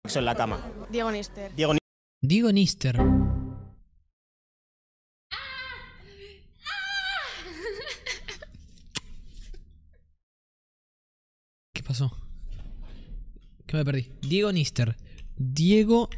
en la cama. Diego Nister. Diego Nister. ¿Qué pasó? ¿Qué me perdí? Diego Nister. Diego